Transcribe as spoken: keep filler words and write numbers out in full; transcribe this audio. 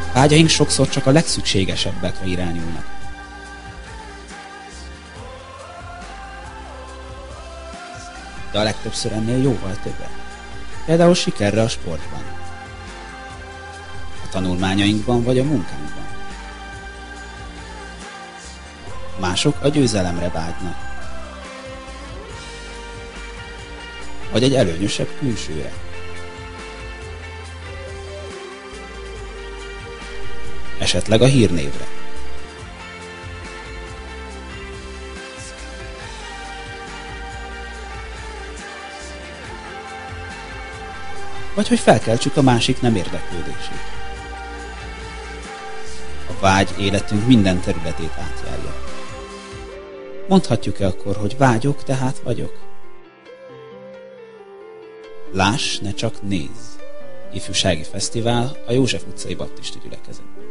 Vágyaink sokszor csak a legszükségesebbekre irányulnak. De a legtöbbször ennél jóval többre. Például sikerre a sportban, a tanulmányainkban vagy a munkánkban. Mások a győzelemre vágynak, vagy egy előnyösebb külsőre. Esetleg a hírnévre. Vagy hogy felkeltsük a másik nem érdeklődését. A vágy életünk minden területét átjárja. Mondhatjuk-e akkor, hogy vágyok, tehát vagyok? Láss, ne csak nézz! Ifjúsági Fesztivál a József utcai baptista gyülekezet.